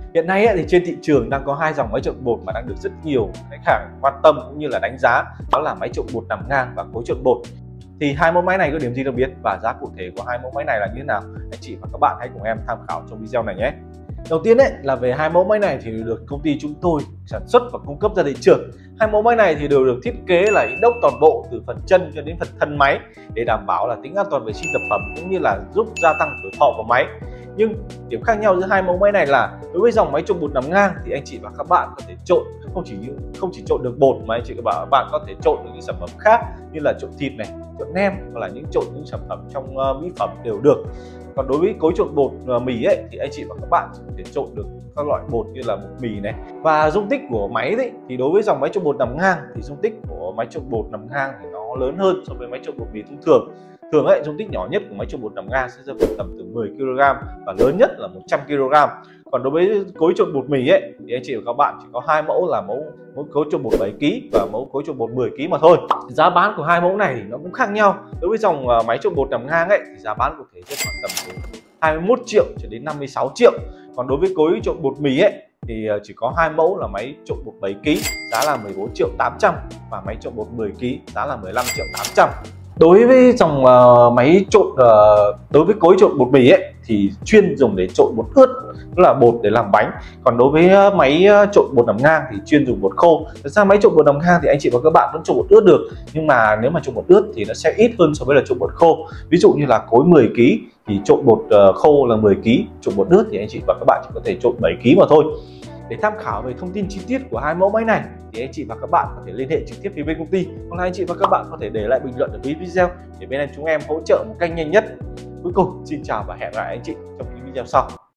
Hiện nay ấy, thì trên thị trường đang có hai dòng máy trộn bột mà đang được rất nhiều khách hàng quan tâm cũng như là đánh giá, đó là máy trộn bột nằm ngang và cối trộn bột. Thì hai mẫu máy này có điểm gì đặc biệt và giá cụ thể của hai mẫu máy này là như thế nào? Anh chị và các bạn hãy cùng em tham khảo trong video này nhé. Đầu tiên đấy là về hai mẫu máy này thì được công ty chúng tôi sản xuất và cung cấp ra thị trường. Hai mẫu máy này thì đều được thiết kế là inox toàn bộ từ phần chân cho đến phần thân máy để đảm bảo là tính an toàn vệ sinh thực phẩm cũng như là giúp gia tăng tuổi thọ của máy. Nhưng điểm khác nhau giữa hai mẫu máy này là đối với dòng máy trộn bột nằm ngang thì anh chị và các bạn có thể trộn không chỉ trộn được bột mà anh chị và các bạn có thể trộn được những sản phẩm khác như là trộn thịt này, trộn nem hoặc là trộn những sản phẩm trong mỹ phẩm đều được. Còn đối với cối trộn bột mì ấy thì anh chị và các bạn có thể trộn được các loại bột như là bột mì này. Và dung tích của máy ấy, thì đối với dòng máy trộn bột nằm ngang thì dung tích của máy trộn bột nằm ngang thì nó lớn hơn so với máy trộn bột mì thông thường. Thường ấy, dung tích nhỏ nhất của máy trộn bột nằm ngang sẽ rơi vào tầm từ 10 kg và lớn nhất là 100 kg. Còn đối với cối trộn bột mì ấy thì anh chị và các bạn chỉ có hai mẫu là mẫu cối trộn bột 7 kg và mẫu cối trộn bột 10 kg mà thôi. Giá bán của hai mẫu này thì nó cũng khác nhau. Đối với dòng máy trộn bột nằm ngang ấy thì giá bán có thể rơi khoảng tầm từ 21 triệu cho đến 56 triệu. Còn đối với cối trộn bột mì ấy thì chỉ có hai mẫu là máy trộn bột 7 kg giá là 14 triệu 800 và máy trộn bột 10 kg giá là 15 triệu 800. Đối với dòng máy trộn đối với cối trộn bột mì ấy thì chuyên dùng để trộn bột ướt, tức là bột để làm bánh. Còn đối với máy trộn bột nằm ngang thì chuyên dùng bột khô. Thật ra máy trộn bột nằm ngang thì anh chị và các bạn vẫn trộn bột ướt được, nhưng mà nếu mà trộn bột ướt thì nó sẽ ít hơn so với là trộn bột khô. Ví dụ như là cối 10 kg thì trộn bột khô là 10 kg, trộn bột ướt thì anh chị và các bạn chỉ có thể trộn 7 kg mà thôi. Để tham khảo về thông tin chi tiết của hai mẫu máy này thì anh chị và các bạn có thể liên hệ trực tiếp với bên công ty, hoặc là anh chị và các bạn có thể để lại bình luận ở dưới video để bên em chúng em hỗ trợ một cách nhanh nhất. Cuối cùng xin chào và hẹn gặp lại anh chị trong những video sau.